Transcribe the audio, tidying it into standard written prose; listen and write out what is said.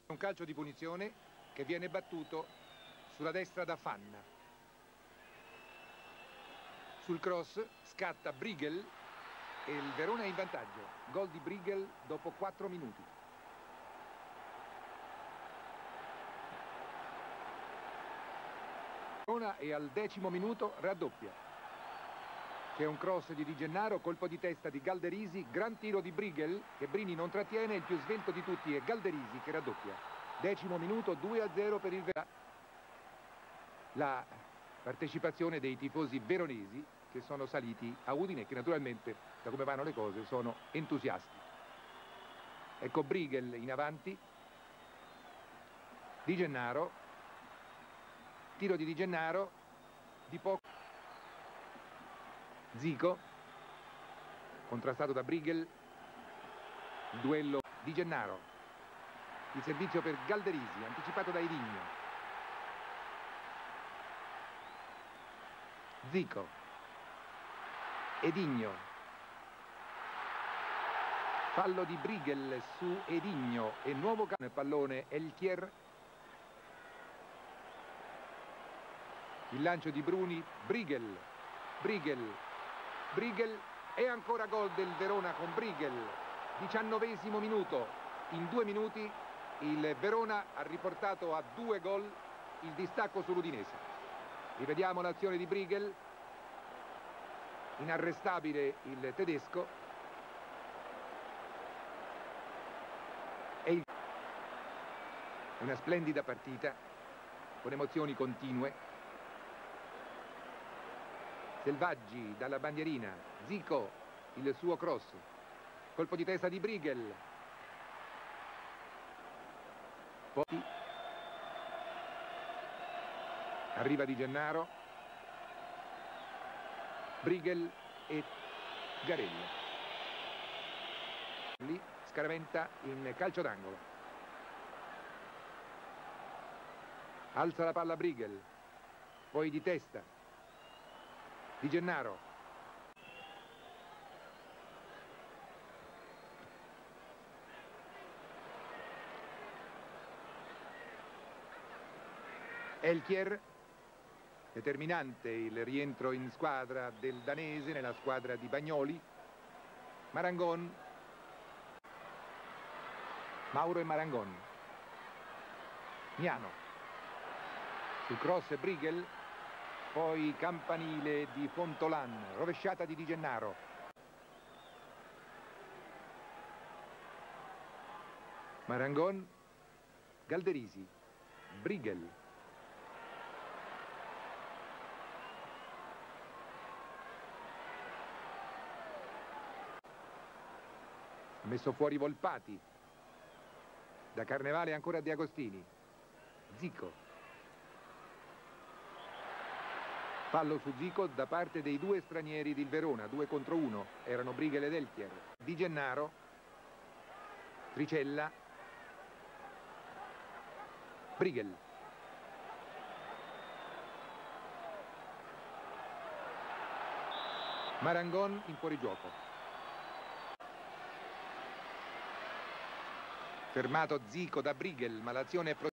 Un calcio di punizione che viene battuto sulla destra da Fanna. Sul cross scatta Brigel e il Verona è in vantaggio. Gol di Brigel dopo 4 minuti. Verona e al 10° minuto raddoppia. C'è un cross di Di Gennaro, colpo di testa di Galderisi, gran tiro di Brigel che Brini non trattiene, il più svelto di tutti è Galderisi che raddoppia. 10° minuto, 2-0 per il Verona. La partecipazione dei tifosi veronesi che sono saliti a Udine, che naturalmente, da come vanno le cose, sono entusiasti. Ecco Brigel in avanti, Di Gennaro, tiro di Di Gennaro, di poco. Zico, contrastato da Brigel, il duello Di Gennaro, il servizio per Galderisi, anticipato da Edinho. Zico, Edinho, fallo di Brigel su Edinho e nuovo pallone Eltier. Il lancio di Bruni, Brigel e ancora gol del Verona con Brigel. 19° minuto. In 2 minuti il Verona ha riportato a 2 gol il distacco sull'Udinese. Rivediamo l'azione di Brigel. Inarrestabile il tedesco. E una splendida partita con emozioni continue. Selvaggi dalla bandierina, Zico, il suo cross, colpo di testa di Brigel, poi arriva Di Gennaro, Brigel e Garello, lì scaraventa in calcio d'angolo, alza la palla Brigel, poi di testa Di Gennaro, Eltier, determinante il rientro in squadra del danese nella squadra di Bagnoli. Marangon, Mauro e Marangon, Miano, sul cross Brigel, poi campanile di Fontolan, rovesciata di Di Gennaro. Marangon, Galderisi, Brigel. Ha messo fuori Volpati. Da Carnevale ancora De Agostini. Zico. Fallo su Zico da parte dei 2 stranieri del Verona, 2 contro 1, erano Brigel ed Eltier. Di Gennaro, Tricella, Brigel. Marangon in fuorigioco. Fermato Zico da Brigel, ma l'azione è